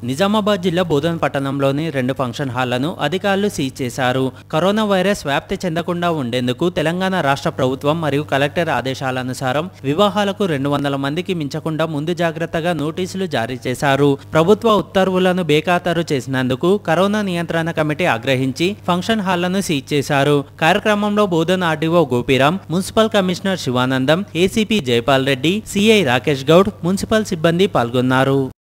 నిజామాబాద్ జిల్లా బోధన్ పట్టణంలోని 2 ఫంక్షన్ హాళ్లను అధికారులు సీజ్ చేశారు. కరోనా వైరస్ వ్యాప్తి చెందకుండా ఉండేందుకు తెలంగాణ రాష్ట్ర ప్రభుత్వం మరియు కలెక్టర్ ఆదేశాలనుసారం వివాహాలకు 200 మందికి మించకుండా ముందు జాగ్రత్తగా నోటీసులు జారీ చేశారు. ప్రభుత్వ ఉత్తర్వులను బేఖాతరు చేసినందుకు కరోనా నియంత్రణ కమిటీ ఆగ్రహించి ఫంక్షన్ హాళ్లను సీజ్ చేశారు. కార్యక్రమంలో Bodhan RDO Gopiram, municipal commissioner Sivanandam, ACP Jaipal Reddy, CI Rakesh Goud, municipal సిబ్బంది పాల్గొన్నారు.